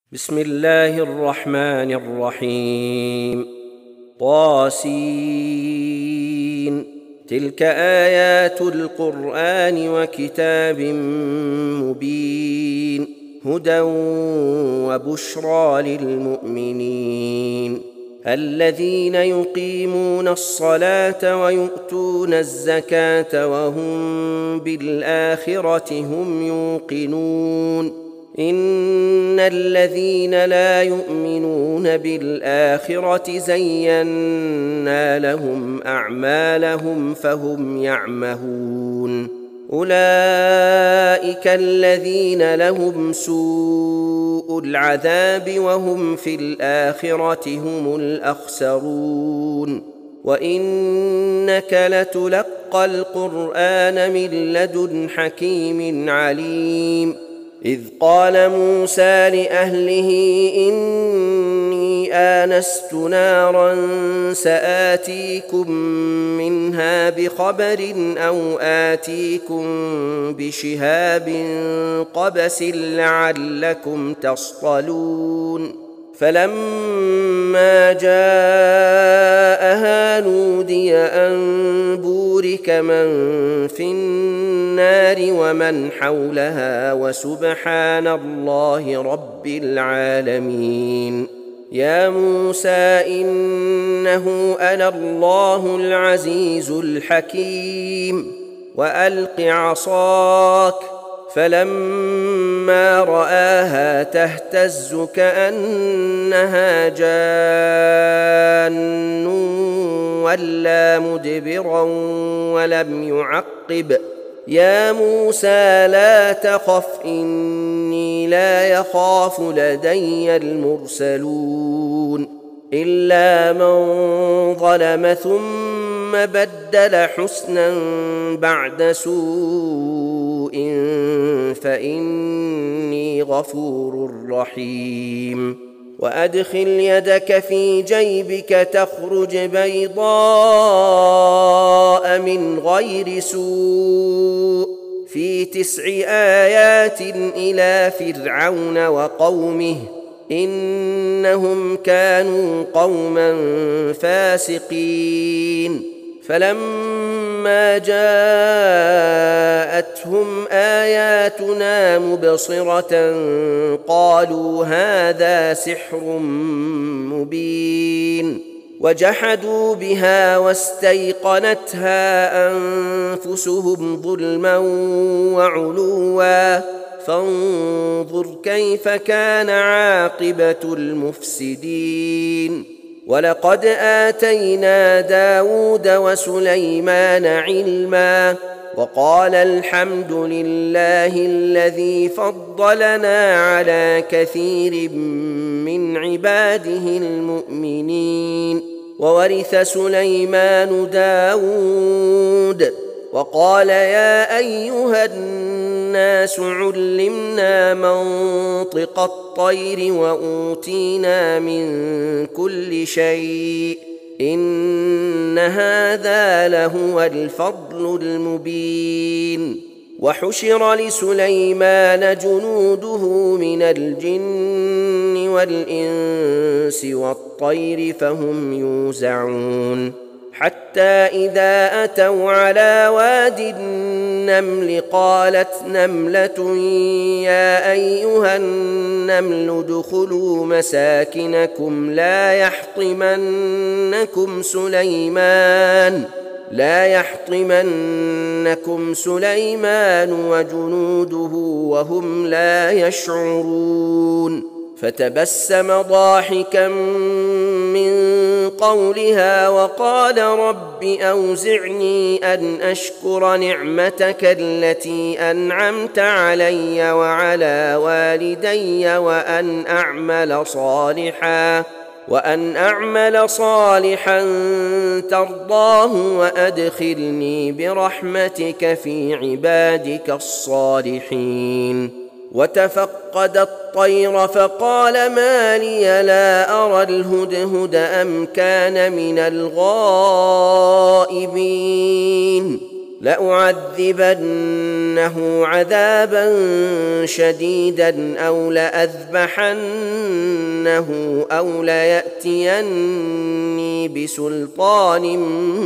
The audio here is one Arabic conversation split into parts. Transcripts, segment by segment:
بسم الله الرحمن الرحيم. طاسين. تلك آيات القرآن وكتاب مبين، هدى وبشرى للمؤمنين الذين يقيمون الصلاة ويؤتون الزكاة وهم بالآخرة هم يوقنون. إن الذين لا يؤمنون بالآخرة زينا لهم أعمالهم فهم يعمهون. أولئك الذين لهم سوء العذاب وهم في الآخرة هم الأخسرون. وإنك لتلقى القرآن من لدن حكيم عليم. إذ قال موسى لأهله إني آنست نارا سآتيكم منها بخبر أو آتيكم بشهاب قبس لعلكم تصطلون. فلما جاءها نودي أن بورك من في النار ومن حولها وسبحان الله رب العالمين. يا موسى إنه أنا الله العزيز الحكيم وألق عصاك. فلما رآها تهتز كأنها جان ولى مدبرا ولم يعقب. يا موسى لا تخف إني لا يخاف لدي المرسلون إلا من ظلم ثم بدل حسنا بعد سوء فإني غفور رحيم. وأدخل يدك في جيبك تخرج بيضاء من غير سوء في 9 آيات إلى فرعون وقومه إنهم كانوا قوما فاسقين. فلما جاءتهم آياتنا مبصرة قالوا هذا سحر مبين. وجحدوا بها واستيقنتها أنفسهم ظلما وعلوا فانظر كيف كان عاقبة المفسدين. ولقد آتينا داود وسليمان علما وقال الحمد لله الذي فضلنا على كثير من عباده المؤمنين. وورث سليمان داود وقال يا أيها الناس علمنا منطق الطير وأوتينا من كل شيء إن هذا لهو الفضل المبين. وحشر لسليمان جنوده من الجن والإنس والطير فهم يوزعون حتى إذا أتوا على واد النمل قالت نملة يا أيها النمل ادخلوا مساكنكم لا يحطمنكم سليمان وجنوده وهم لا يشعرون. فتبسم ضاحكا من قولها وقال رب أوزعني أن أشكر نعمتك التي أنعمت علي وعلى والدي وأن أعمل صالحا ترضاه وأدخلني برحمتك في عبادك الصالحين. وتفقد الطير فقال ما لي لا أرى الهدهد أم كان من الغائبين. لأعذبنه عذابا شديدا أو لأذبحنه أو ليأتيني بسلطان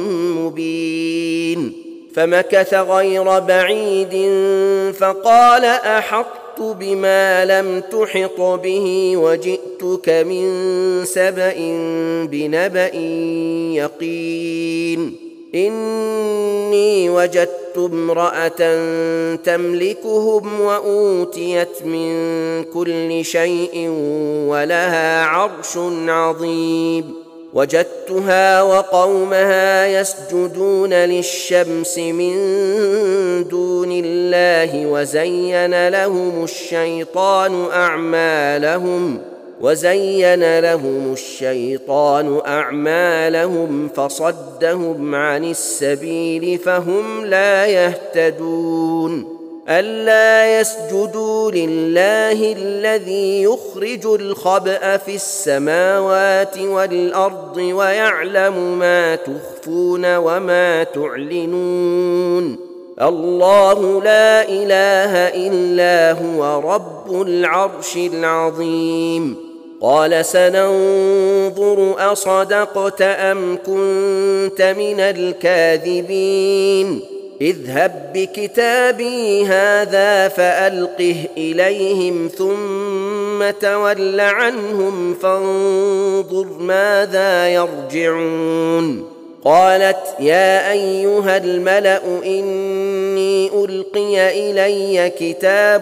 مبين. فمكث غير بعيد فقال أحطت بما لم تحط به وجئتك من سبأ بنبأ يقين. إني وجدت امرأة تملكهم وأوتيت من كل شيء ولها عرش عظيم. وجدتها وقومها يسجدون للشمس من دون الله وزين لهم الشيطان أعمالهم فصدهم عن السبيل فهم لا يهتدون. ألا يسجدوا لله الذي يخرج الخبأ في السماوات والأرض ويعلم ما تخفون وما تعلنون. الله لا إله إلا هو رب العرش العظيم. قال سننظر أصدقت أم كنت من الكاذبين. اذهب بكتابي هذا فألقه إليهم ثم تول عنهم فانظر ماذا يرجعون. قالت يا أيها الملأ إني ألقي إلي كتاب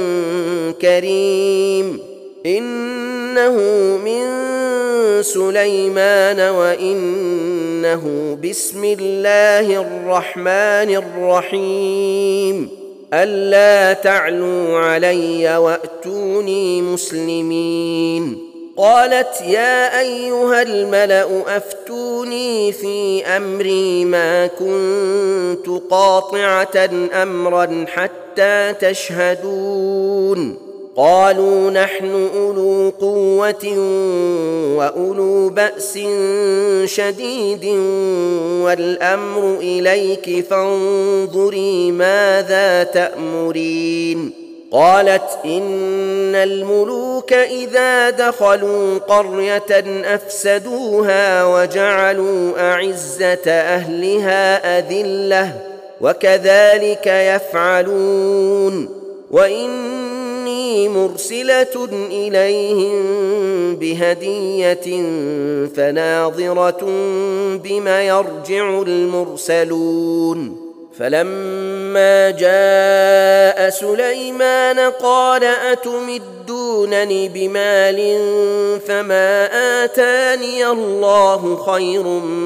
كريم إنه من سليمان وإنه بسم الله الرحمن الرحيم ألا تعلوا علي وأتوني مسلمين. قالت يا أيها الملأ أفتوني في أمري ما كنت قاطعة أمرا حتى تشهدون. قالوا نحن أولو قوة وأولو بأس شديد والأمر إليك فانظري ماذا تأمرين. قالت إن الملوك إذا دخلوا قرية أفسدوها وجعلوا أعزة أهلها أذلة وكذلك يفعلون. وإني مرسلة إليهم بهدية فناظرة بما يرجع المرسلون. فلما جاء سليمان قال أتمدونني بمال فما آتاني الله خير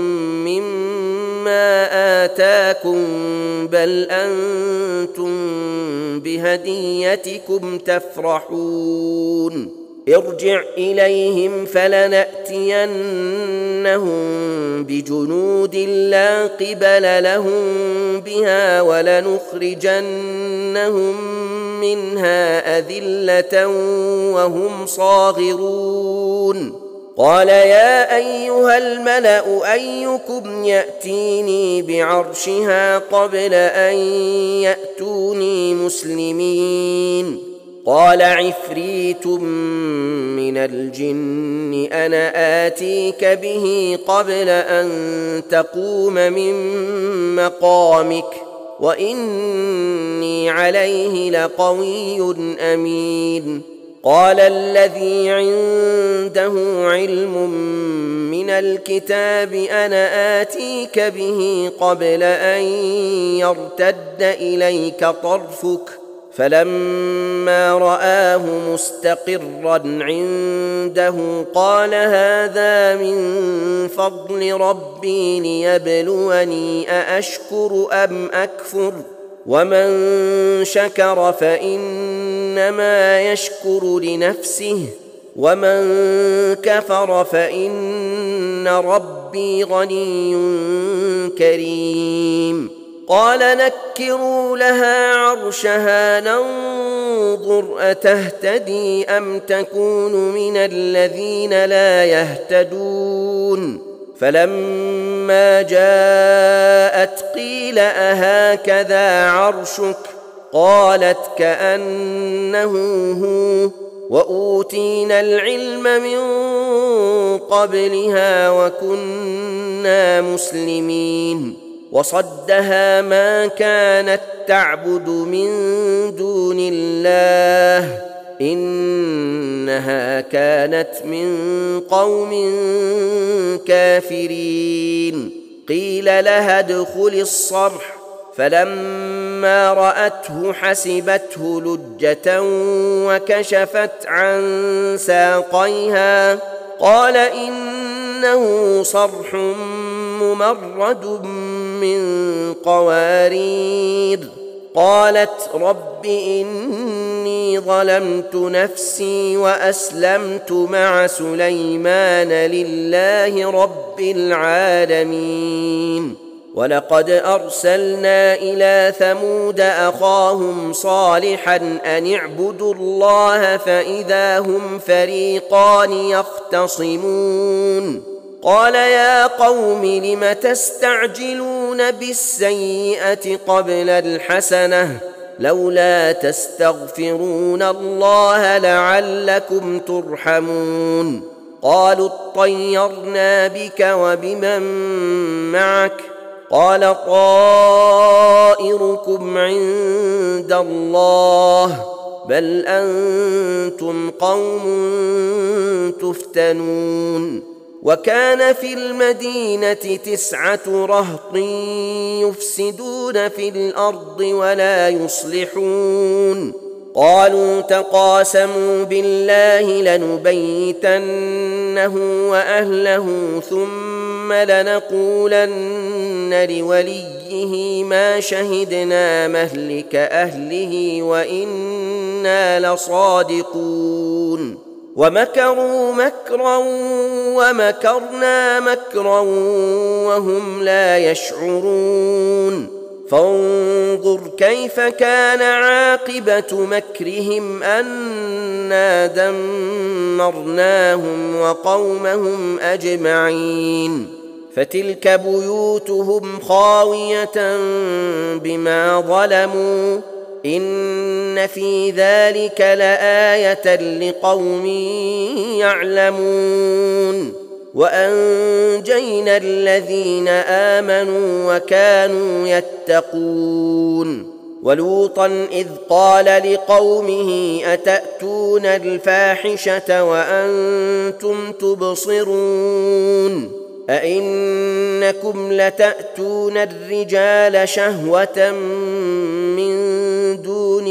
مما آتاكم بل أنتم بهديتكم تفرحون. ارجع إليهم فلنأتينهم بجنود لا قبل لهم بها ولنخرجنهم منها أذلة وهم صاغرون. قال يا أيها الملأ أيكم يأتيني بعرشها قبل أن يأتوني مسلمين. قال عفريت من الجن أنا آتيك به قبل أن تقوم من مقامك وإني عليه لقوي أمين. قال الذي عنده علم من الكتاب أنا آتيك به قبل أن يرتد إليك طرفك فلما رآه مستقرا عنده قال هذا من فضل ربي ليبلوني أأشكر أم أكفر ومن شكر فإنما يشكر لنفسه ومن كفر فإن ربي غني كريم. قال نكروا لها عرشها ننظر أتهتدي أم تكون من الذين لا يهتدون. فلما جاءت قيل أهكذا عرشك قالت كأنه هو وأوتينا العلم من قبلها وكنا مسلمين وصدها ما كانت تعبد من دون الله إنها كانت من قوم كافرين قيل لها ادخل الصرح فلما رأته حسبته لجة وكشفت عن ساقيها قال إنه صرح ممرد من قوارير قالت رب إني ظلمت نفسي وأسلمت مع سليمان لله رب العالمين ولقد أرسلنا إلى ثمود أخاهم صالحا أن اعبدوا الله فإذا هم فريقان يختصمون قال يا قوم لم تستعجلون بالسيئة قبل الحسنة لولا تستغفرون الله لعلكم ترحمون قالوا اطيرنا بك وبمن معك قال طائركم عند الله بل أنتم قوم تفتنون وكان في المدينة 9 رهط يفسدون في الأرض ولا يصلحون قالوا تقاسموا بالله لنبيتنه وأهله ثم لنقولن لوليه ما شهدنا مهلك أهله وإنا لصادقون ومكروا مكرا ومكرنا مكرا وهم لا يشعرون فانظر كيف كان عاقبة مكرهم أنا دمرناهم وقومهم أجمعين فتلك بيوتهم خاوية بما ظلموا إن في ذلك لآية لقوم يعلمون وأنجينا الذين آمنوا وكانوا يتقون ولوطا إذ قال لقومه أتأتون الفاحشة وأنتم تبصرون أئنكم لتأتون الرجال شهوة من دون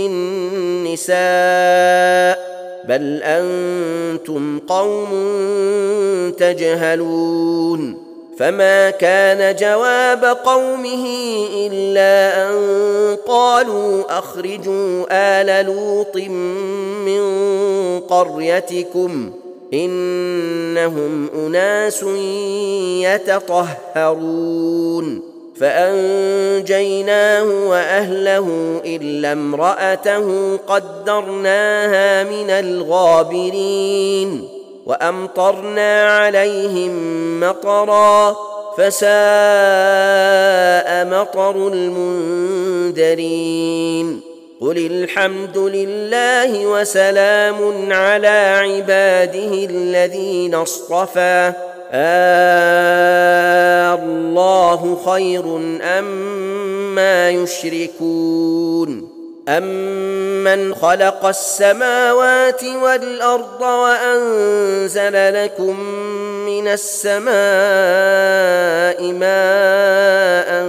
النساء بل أنتم قوم تجهلون فما كان جواب قومه إلا أن قالوا أخرجوا آل لوط من قريتكم إنهم أناس يتطهرون فأنجيناه وأهله إلا امرأته قدرناها من الغابرين وأمطرنا عليهم مطرا فساء مطر المنذرين قل الحمد لله وسلام على عباده الذين اصطفى الله خير أما يشركون أمن خلق السماوات والأرض وأنزل لكم من السماء ماء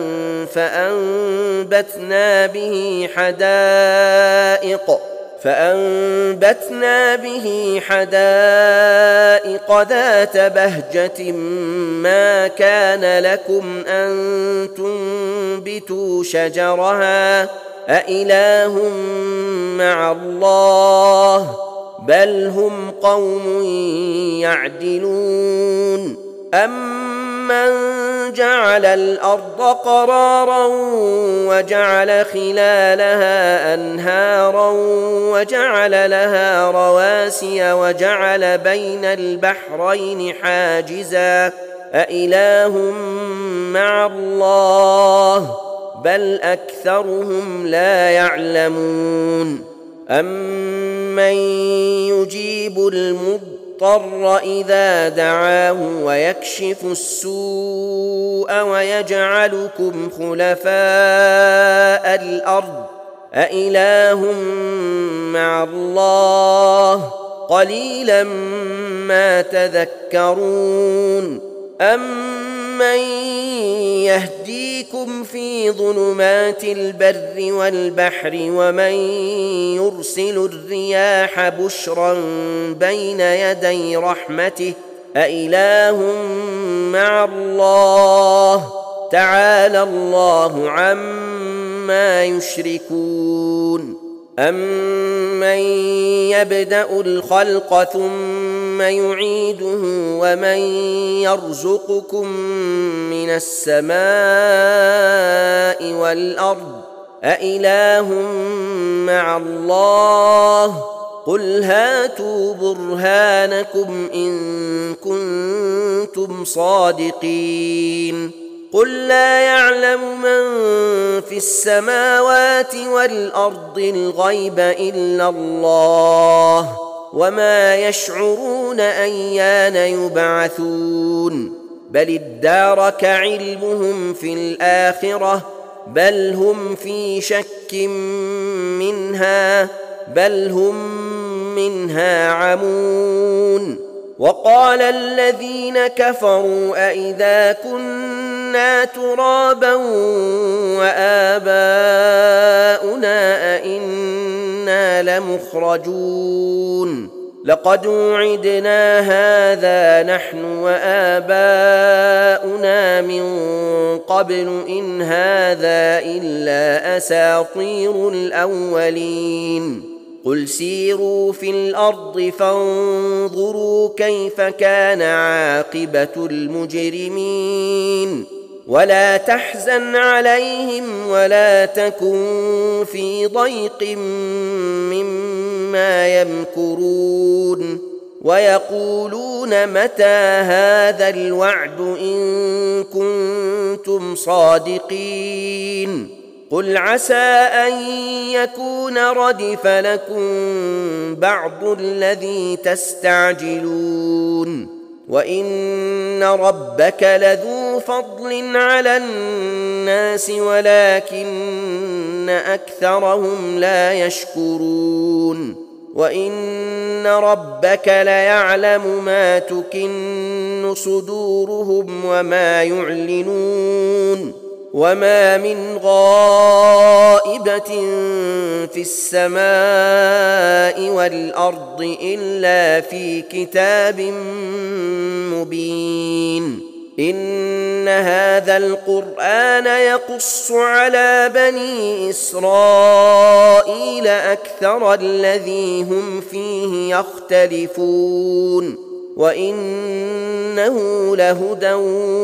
فأنبتنا به حدائق ذات بهجة ما كان لكم أن تنبتوا شجرها أإله مع الله بل هم قوم يعدلون أمن جعل الأرض قرارا وجعل خلالها أنهارا وجعل لها رواسي وجعل بين البحرين حاجزا أإله مع الله بل أكثرهم لا يعلمون أمن يجيب المضطر إذا دعاه ويكشف السوء ويجعلكم خلفاء الأرض أإله مع الله قليلا ما تذكرون أمن يهديكم في ظلمات البر والبحر ومن يرسل الرياح بشرا بين يدي رحمته أإله مع الله تعالى الله عما يشركون أمن يبدأ الخلق ثم يعيده ومن يرزقكم من السماء والأرض أإله مع الله قل هاتوا برهانكم إن كنتم صادقين قل لا يعلم من في السماوات والأرض الغيب إلا الله وما يشعرون أيان يبعثون بل ادارك علمهم في الآخرة بل هم في شك منها بل هم منها عمون وقال الذين كفروا أإذا كنا ترابا وآباؤنا أئنا لمخرجون لقد وعدنا هذا نحن وآباؤنا من قبل إن هذا إلا أساطير الأولين قل سيروا في الأرض فانظروا كيف كان عاقبة المجرمين ولا تحزن عليهم ولا تكن في ضيق مما يمكرون ويقولون متى هذا الوعد إن كنتم صادقين قل عسى أن يكون ردف لكم بعض الذي تستعجلون وإن ربك لذو فضل على الناس ولكن أكثرهم لا يشكرون وإن ربك ليعلم ما تكن صدورهم وما يعلنون وما من غائبة في السماء والأرض إلا في كتاب مبين إن هذا القرآن يقص على بني إسرائيل أكثر الذي هم فيه يختلفون وإنه لهدى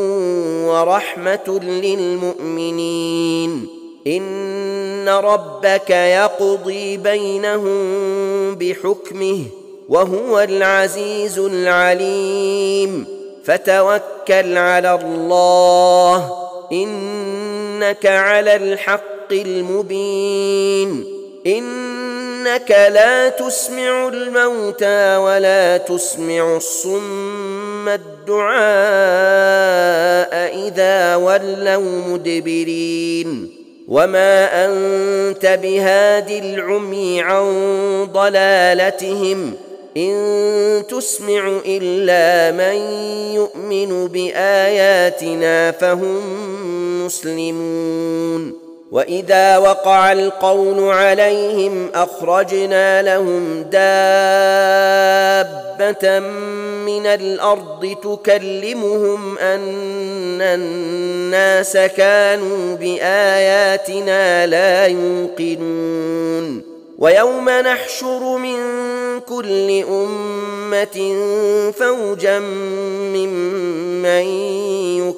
ورحمة للمؤمنين إن ربك يقضي بينهم بحكمه وهو العزيز العليم فتوكل على الله إنك على الحق المبين إنك لا تسمع الموتى ولا تسمع الصم الدعاء إذا ولوا مدبرين وما أنت بهاد العمي عن ضلالتهم إن تسمع إلا من يؤمن بآياتنا فهم مسلمون وإذا وقع القول عليهم أخرجنا لهم دابة من الأرض تكلمهم أن الناس كانوا بآياتنا لا يوقنون ويوم نحشر من كل أمة فوجا ممن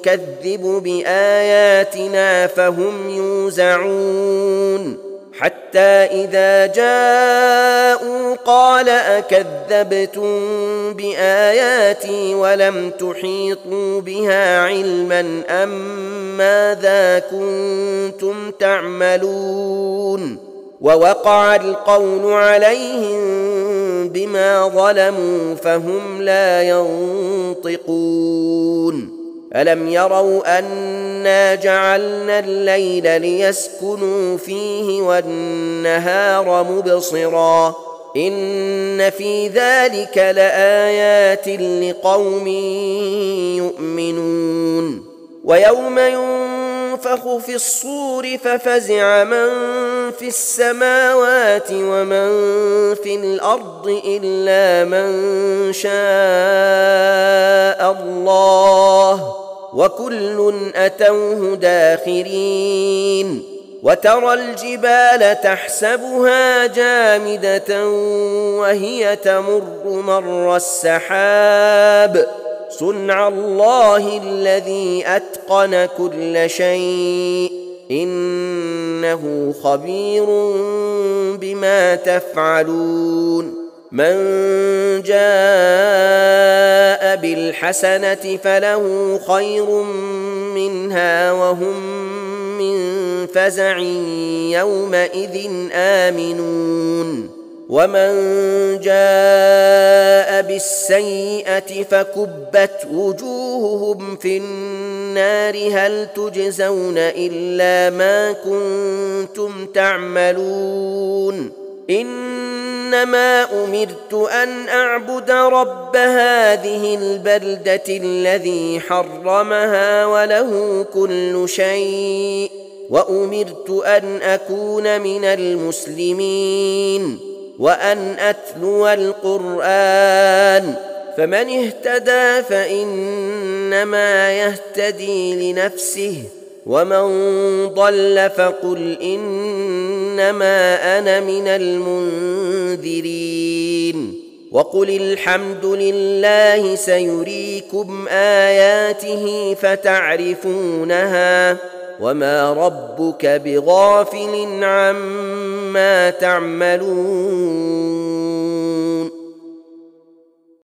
يكذب بآياتنا فهم يوزعون حتى حتى إذا جاءوا قال أكذبتم بآياتي ولم تحيطوا بها علما أم ماذا كنتم تعملون ووقع القول عليهم بما ظلموا فهم لا ينطقون ألم يروا أنا جعلنا الليل ليسكنوا فيه والنهار مبصرا إن في ذلك لآيات لقوم يؤمنون ويوم ينفخ في الصور ففزع من في السماوات ومن في الأرض إلا من شاء الله وكل أتوه داخرين وترى الجبال تحسبها جامدة وهي تمر مر السحاب صنع الله الذي أتقن كل شيء إنه خبير بما تفعلون من جاء بالحسنة فله خير منها وهم من فزع يومئذ آمنون ومن جاء بالسيئة فكبت وجوههم في النار هل تجزون إلا ما كنتم تعملون إنما أمرت أن أعبد رب هذه البلدة الذي حرمها وله كل شيء وأمرت أن أكون من المسلمين وأن أتلو القرآن فمن اهتدى فإنما يهتدي لنفسه ومن ضل فقل إنما أنا من المنذرين وقل الحمد لله سيريكم آياته فتعرفونها وما ربك بغافل عما تعملون